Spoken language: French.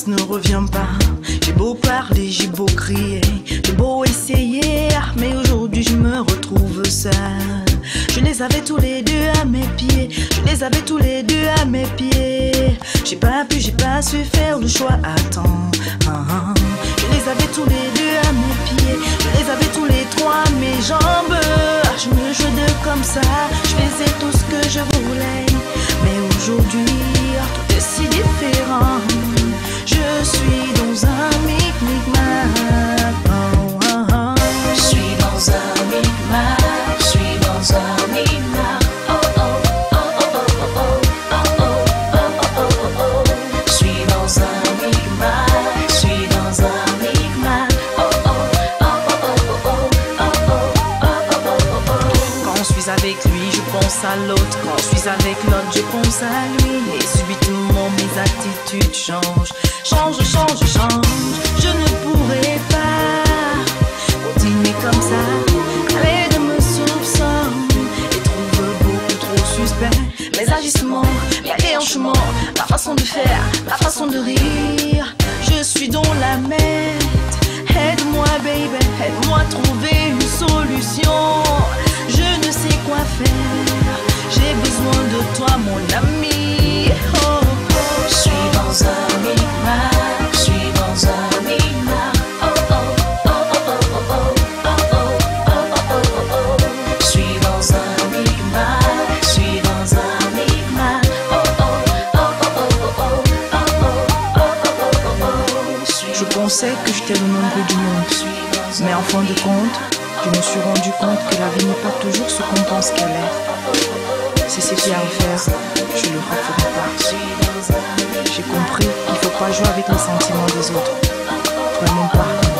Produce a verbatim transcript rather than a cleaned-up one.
place ne revient pas. J'ai beau parler, j'ai beau crier, j'ai beau essayer, mais aujourd'hui je me retrouve seule. Je les avais tous les deux à mes pieds, je les avais tous les deux à mes pieds. J'ai pas pu, j'ai pas su faire le choix à temps. Ah, ah. Je les avais tous les deux à mes pieds, je les avais tous les trois à mes jambes. Je me jouais de comme ça, je faisais tout ce que je voulais. Mais aujourd'hui, tout est si différent. Je suis dans un micmac. Oh, oh, oh. Je suis dans un micmac. Je suis dans un micmac. Oh oh oh oh oh oh oh oh oh oh oh. Je suis dans un micmac. Je suis dans un micmac. Oh oh oh oh oh oh oh oh oh. Quand je suis avec lui, je pense à l'autre. Quand je suis avec l'autre, je pense à lui. Et subitement mes attitudes changent. Change, change, change. Je ne pourrai pas continuer comme ça. Aller de me soupçonner et trouve beaucoup trop suspect mes agissements, mes déhanchements, ma façon de faire, ma façon de rire. Je suis dans la merde. Aide-moi, baby, aide-moi à trouver une solution. Je ne sais quoi faire. J'ai besoin de toi, mon ami. Oh, oh. Je suis dans un micmac. Je suis dans un micmac. Oh oh oh oh oh oh oh oh oh oh. Je suis dans un micmac. Je suis dans un micmac. Oh oh oh oh oh oh oh oh. Je pensais que j'étais le nombre du monde, mais en fin de compte, je me suis rendu compte que la vie n'est pas toujours ce qu'on pense qu'elle est. C'est ce qu'il y a à faire, je ne le referai pas. J'ai compris qu'il ne faut pas jouer avec les sentiments des autres, vraiment pas.